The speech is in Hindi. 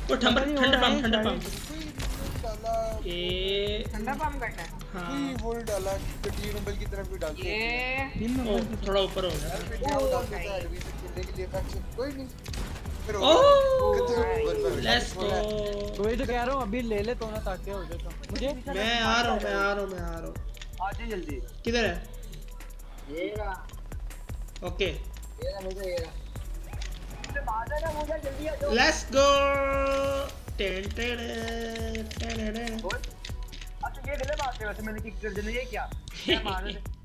वो ठंडा पंप डाला ये ठंडा पंप करना है। हाँ वोल डाला 3 नंबर की तरफ भी डालते हैं ये थोड़ा ऊपर हो गया कोई नहीं लेट्स गो। वही तो कह रहा हूँ अभी ले ले तो ना ताकि हो जाए तो मुझे मैं आ रहा हूँ आजा जल्दी। किधर है ये रहा ओके ये रहा मुझे ये रहा बाहर ना मुझे जल्दी आ जाओ। लेट्स गो अच्छा ये गले बात है वैसे मैंने किक कर दिया ये क्या मार